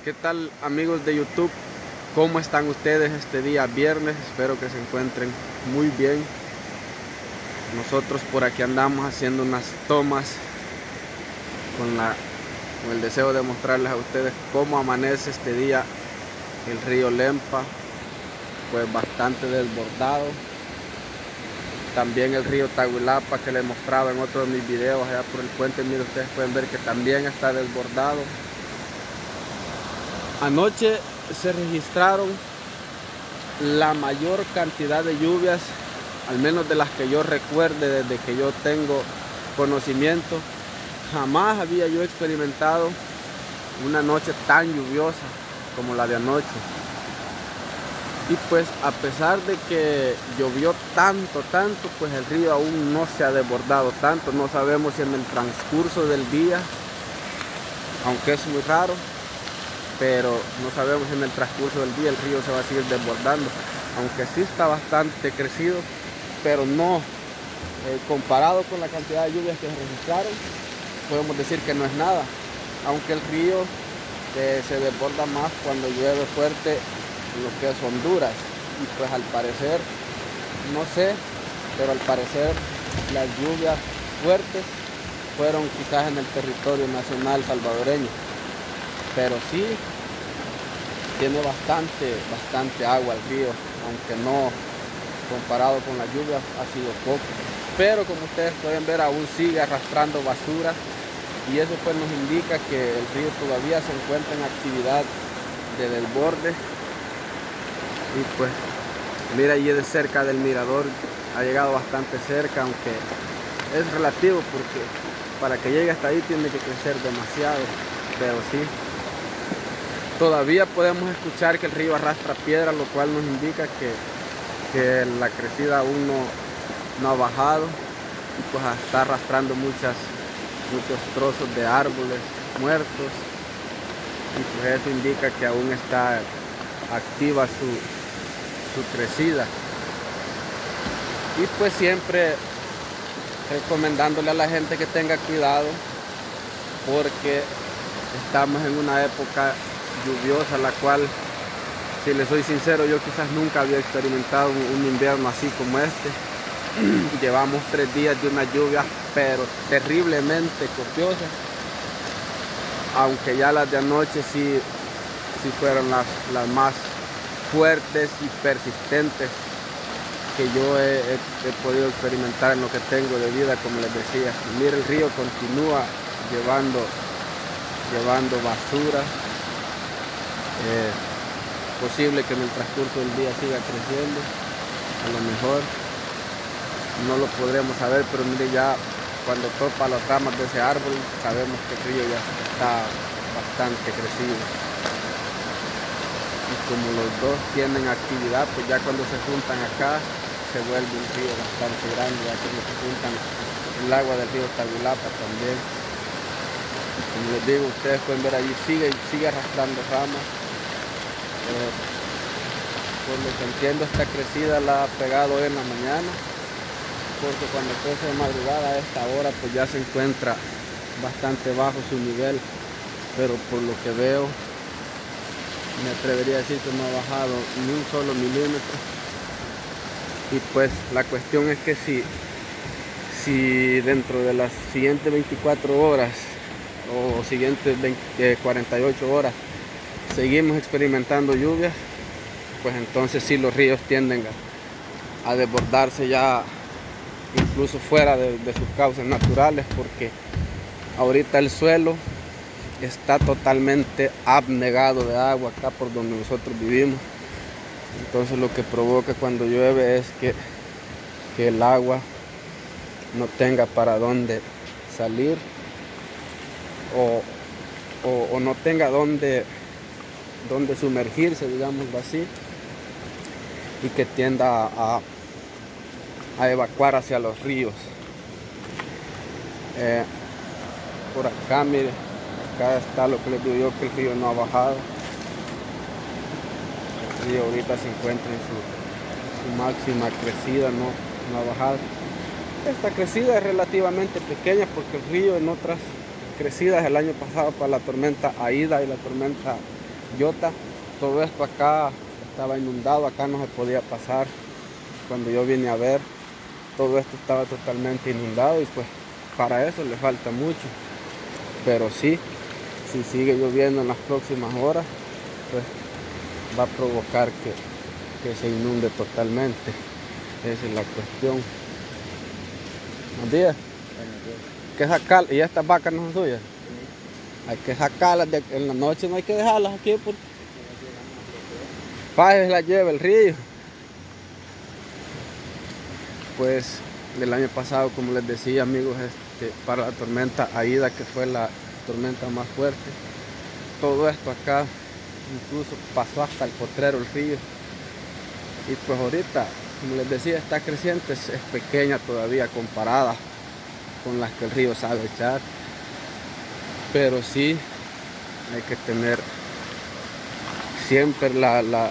¿Qué tal, amigos de YouTube? ¿Cómo están ustedes este día viernes? Espero que se encuentren muy bien. Nosotros por aquí andamos haciendo unas tomas con el deseo de mostrarles a ustedes cómo amanece este día el río Lempa, pues bastante desbordado. También el río Tahuilapa, que les mostraba en otro de mis videos allá por el puente, miren, ustedes pueden ver que también está desbordado. Anoche se registraron la mayor cantidad de lluvias, al menos de las que yo recuerde desde que yo tengo conocimiento. Jamás había yo experimentado una noche tan lluviosa como la de anoche. Y pues a pesar de que llovió tanto, pues el río aún no se ha desbordado tanto. No sabemos si en el transcurso del día, aunque es muy raro, pero no sabemos si en el transcurso del día el río se va a seguir desbordando. Aunque sí está bastante crecido, pero no, comparado con la cantidad de lluvias que se registraron, podemos decir que no es nada. Aunque el río se desborda más cuando llueve fuerte en lo que es Honduras, y pues al parecer, no sé, pero al parecer las lluvias fuertes fueron quizás en el territorio nacional salvadoreño, pero sí tiene bastante agua el río, aunque no comparado con las lluvias ha sido poco, pero como ustedes pueden ver aún sigue arrastrando basura, y eso pues nos indica que el río todavía se encuentra en actividad de desborde. Y pues mira, allí de cerca del mirador ha llegado bastante cerca, aunque es relativo porque para que llegue hasta ahí tiene que crecer demasiado, pero sí, todavía podemos escuchar que el río arrastra piedras, lo cual nos indica que la crecida aún no ha bajado, y pues está arrastrando muchos trozos de árboles muertos, y pues eso indica que aún está activa su crecida. Y pues siempre recomendándole a la gente que tenga cuidado, porque estamos en una época lluviosa, la cual, si les soy sincero, yo quizás nunca había experimentado un invierno así como este. Llevamos 3 días de una lluvia pero terriblemente copiosa, aunque ya las de anoche sí fueron las más fuertes y persistentes que yo he podido experimentar en lo que tengo de vida, como les decía. Y mira, el río continúa llevando basura. Posible que en el transcurso del día siga creciendo, a lo mejor no lo podremos saber, pero mire, ya cuando topa las ramas de ese árbol sabemos que el río ya está bastante crecido. Y como los dos tienen actividad, pues ya cuando se juntan acá se vuelve un río bastante grande, ya cuando se juntan el agua del río Tahuilapa también. Como les digo, ustedes pueden ver allí sigue arrastrando ramas. Por lo que entiendo, esta crecida la ha pegado hoy en la mañana, porque cuando crece de madrugada a esta hora pues ya se encuentra bastante bajo su nivel, pero por lo que veo me atrevería a decir que no ha bajado ni un solo milímetro. Y pues la cuestión es que si dentro de las siguientes 24 horas o siguientes 48 horas seguimos experimentando lluvias, pues entonces sí los ríos tienden a desbordarse ya incluso fuera de sus causas naturales, porque ahorita el suelo está totalmente abnegado de agua acá por donde nosotros vivimos. Entonces lo que provoca cuando llueve es que el agua no tenga para dónde salir, o no tenga dónde sumergirse, digámoslo así, y que tienda a evacuar hacia los ríos. Por acá, mire, acá está lo que les digo yo, que el río no ha bajado. El río ahorita se encuentra en su máxima crecida, no ha bajado. Esta crecida es relativamente pequeña porque el río en otras crecidas el año pasado para la tormenta Aida y la tormenta Yota. Todo esto acá estaba inundado, acá no se podía pasar. Cuando yo vine a ver, todo esto estaba totalmente inundado y pues para eso le falta mucho. Pero sí, si sigue lloviendo en las próximas horas, pues va a provocar que se inunde totalmente. Esa es la cuestión. Buenos días. Hay que sacar, y estas vacas no son suyas. Hay que sacarlas en la noche, no hay que dejarlas aquí porque para que las lleve el río. Pues del año pasado, como les decía, amigos, para la tormenta Aida, que fue la tormenta más fuerte, todo esto acá incluso pasó hasta el potrero el río. Y pues ahorita, como les decía, está creciente, es pequeña todavía comparada con las que el río sabe echar, pero sí hay que tener siempre la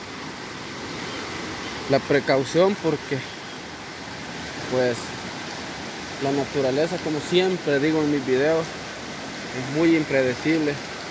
precaución, porque pues la naturaleza, como siempre digo en mis videos, es muy impredecible.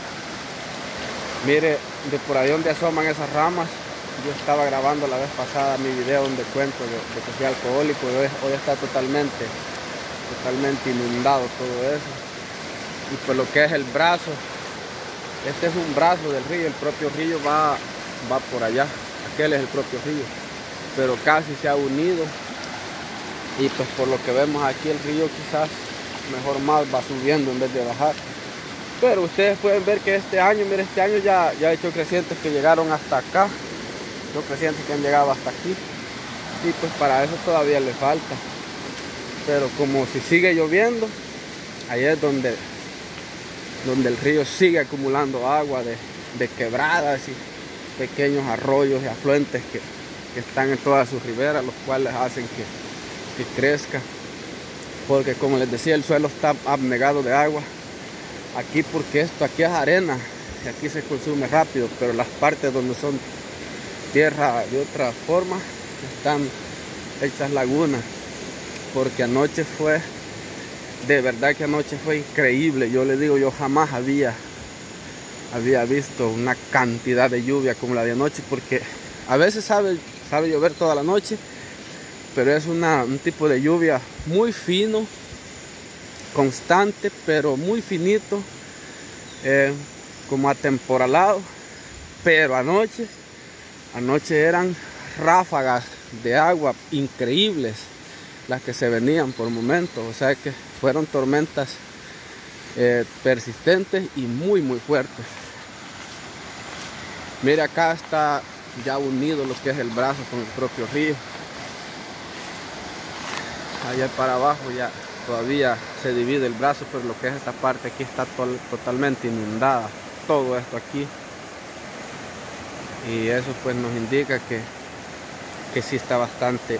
Mire, de por ahí donde asoman esas ramas, yo estaba grabando la vez pasada mi video donde cuento de que fui alcohólico, y hoy está totalmente inundado todo eso. Y pues lo que es el brazo, este es un brazo del río, el propio río va por allá, aquel es el propio río, pero casi se ha unido. Y pues por lo que vemos aquí, el río quizás mejor más va subiendo en vez de bajar. Pero ustedes pueden ver que este año, mire, este año ya ha hecho crecientes que llegaron hasta acá, crecientes que han llegado hasta aquí. Y pues para eso todavía le falta. Pero como si sigue lloviendo, ahí es donde el río sigue acumulando agua de quebradas y pequeños arroyos y afluentes que están en todas sus riberas, los cuales hacen que crezca, porque como les decía, el suelo está abnegado de agua aquí, porque aquí es arena y aquí se consume rápido, pero las partes donde son tierra de otra forma están hechas lagunas, porque anoche fue, de verdad que anoche fue increíble. Yo les digo, yo jamás había visto una cantidad de lluvia como la de anoche, porque a veces sabe llover toda la noche, pero es un tipo de lluvia muy fino, constante, pero muy finito, como atemporalado. Pero anoche eran ráfagas de agua increíbles las que se venían por momentos, o sea que fueron tormentas persistentes y muy fuertes. Mire, acá está ya unido lo que es el brazo con el propio río. Allá para abajo ya todavía se divide el brazo, pero lo que es esta parte aquí está totalmente inundada, todo esto aquí. Y eso pues nos indica que sí está bastante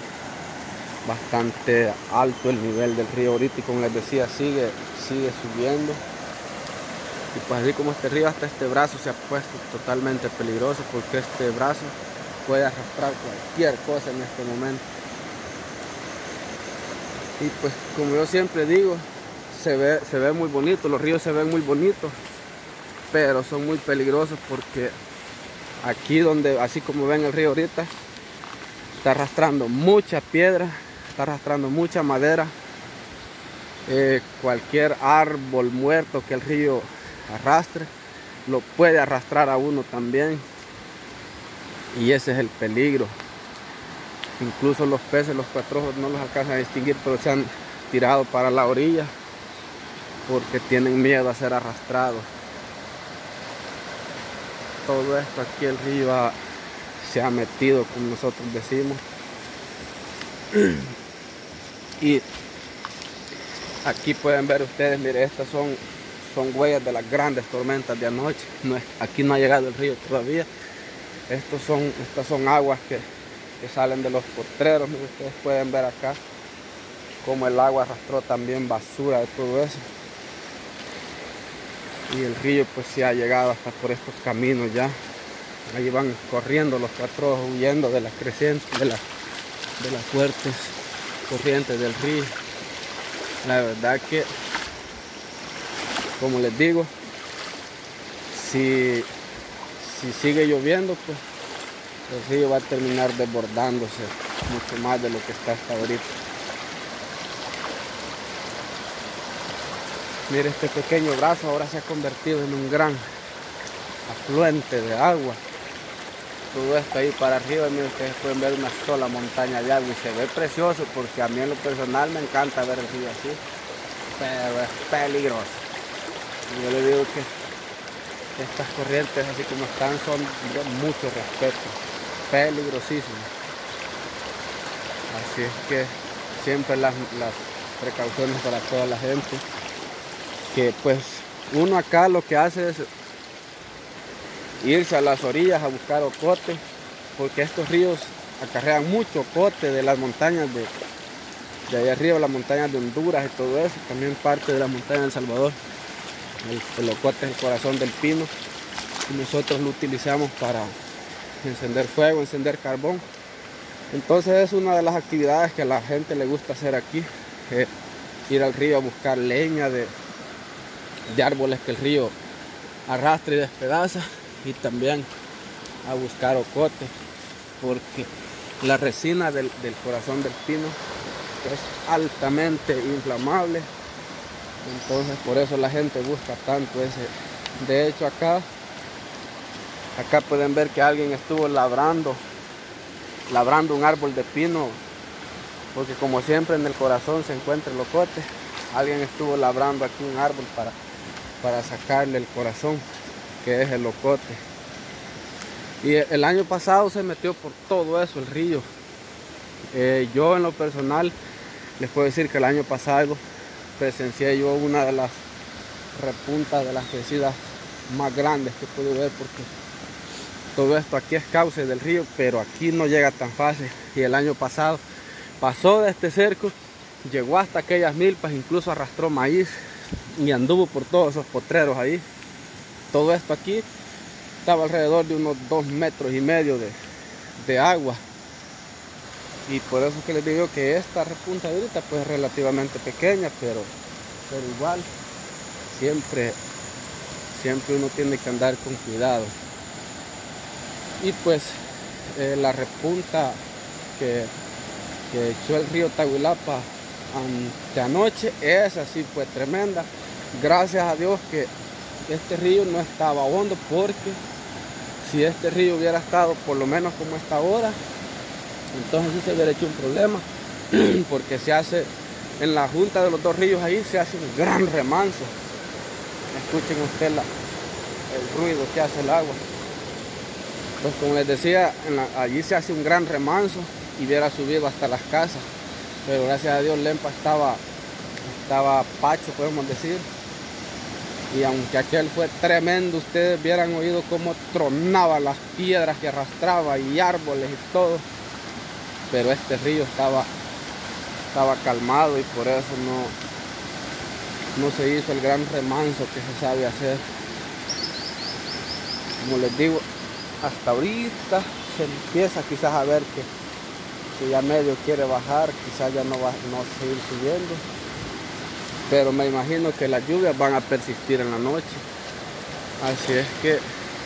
alto el nivel del río ahorita, y como les decía, sigue subiendo. Y pues así como este río, hasta este brazo se ha puesto totalmente peligroso, porque este brazo puede arrastrar cualquier cosa en este momento. Y pues como yo siempre digo, se ve muy bonito, los ríos se ven muy bonitos, pero son muy peligrosos, porque aquí donde, así como ven el río ahorita, está arrastrando mucha piedra, está arrastrando mucha madera, cualquier árbol muerto que el río arrastre lo puede arrastrar a uno también, y ese es el peligro. Incluso los peces, los patrojos, no los alcanzan a distinguir, pero se han tirado para la orilla porque tienen miedo a ser arrastrados. Todo esto aquí, el río se ha metido, como nosotros decimos. Y aquí pueden ver ustedes, mire, estas son huellas de las grandes tormentas de anoche. Aquí no ha llegado el río todavía. Estas son aguas que salen de los potreros. Miren, ustedes pueden ver acá como el agua arrastró también basura de todo eso. Y el río pues se ha llegado hasta por estos caminos ya. Ahí van corriendo los patrojos, huyendo de las crecientes, de las fuertes corrientes del río. La verdad que, como les digo, si si sigue lloviendo, pues el río va a terminar desbordándose mucho más de lo que está hasta ahorita. Mire, este pequeño brazo ahora se ha convertido en un gran afluente de agua. Todo esto ahí para arriba, miren, ustedes pueden ver una sola montaña de agua y se ve precioso, porque a mí en lo personal me encanta ver el río así, pero es peligroso. Y yo le digo que estas corrientes así como están son de mucho respeto, peligrosísimas. Así es que siempre las precauciones para toda la gente, que pues uno acá lo que hace es irse a las orillas a buscar ocote, porque estos ríos acarrean mucho ocote de las montañas de allá arriba, las montañas de Honduras y todo eso, también parte de la montaña de El Salvador. El ocote es el corazón del pino y nosotros lo utilizamos para encender fuego, encender carbón. Entonces es una de las actividades que a la gente le gusta hacer aquí, ir al río a buscar leña de árboles que el río arrastra y despedaza, y también a buscar ocote, porque la resina del corazón del pino es altamente inflamable. Entonces por eso la gente busca tanto ese. De hecho acá pueden ver que alguien estuvo labrando un árbol de pino, porque como siempre en el corazón se encuentra el ocote. Alguien estuvo labrando aquí un árbol para sacarle el corazón, que es el ocote. Y el año pasado se metió por todo eso el río. Yo en lo personal les puedo decir que el año pasado presencié yo una de las repuntas de las crecidas más grandes que pude ver, porque todo esto aquí es cauce del río, pero aquí no llega tan fácil. Y el año pasado pasó de este cerco, llegó hasta aquellas milpas, incluso arrastró maíz y anduvo por todos esos potreros ahí. Todo esto aquí estaba alrededor de unos 2,5 metros de agua. Y por eso es que les digo que esta repunta ahorita pues es relativamente pequeña, pero igual siempre uno tiene que andar con cuidado. Y pues la repunta que echó el río Tahuilapa anoche, esa sí fue tremenda. Gracias a Dios que este río no estaba hondo, porque si este río hubiera estado por lo menos como está ahora, entonces sí se hubiera hecho un problema, porque se hace en la junta de los dos ríos, ahí se hace un gran remanso. Escuchen ustedes el ruido que hace el agua. Pues como les decía, allí se hace un gran remanso y hubiera subido hasta las casas, pero gracias a Dios Lempa estaba pacho, podemos decir. Y aunque aquel fue tremendo, ustedes hubieran oído cómo tronaba las piedras que arrastraba y árboles y todo. Pero este río estaba calmado y por eso no se hizo el gran remanso que se sabe hacer. Como les digo, hasta ahorita se empieza quizás a ver que ya medio quiere bajar, quizás ya no va a seguir subiendo. Pero me imagino que las lluvias van a persistir en la noche. Así es que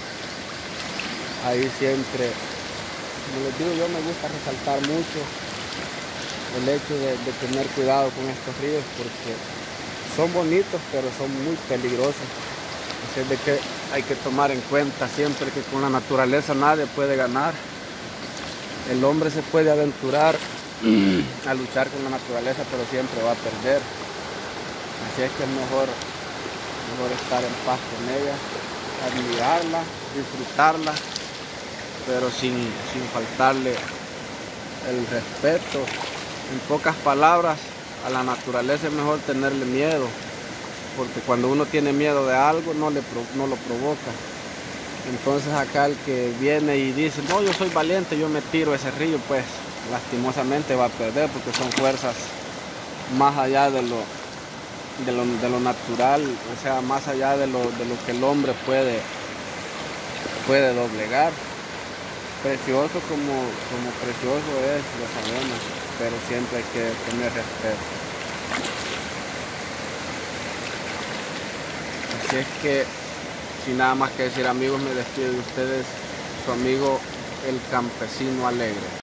ahí siempre, como les digo, yo me gusta resaltar mucho el hecho de tener cuidado con estos ríos, porque son bonitos pero son muy peligrosos. Así es de que hay que tomar en cuenta siempre que con la naturaleza nadie puede ganar. El hombre se puede aventurar a luchar con la naturaleza, pero siempre va a perder. Así es que es mejor estar en paz con ella, admirarla, disfrutarla, pero sin faltarle el respeto. En pocas palabras, a la naturaleza es mejor tenerle miedo, porque cuando uno tiene miedo de algo no lo provoca. Entonces acá el que viene y dice, no, yo soy valiente, yo me tiro a ese río, pues lastimosamente va a perder, porque son fuerzas más allá de lo natural, o sea, más allá de lo que el hombre puede doblegar. Precioso como precioso es, lo sabemos, pero siempre hay que tener respeto. Así es que Sin nada más que decir, amigos, me despido de ustedes, su amigo el campesino alegre.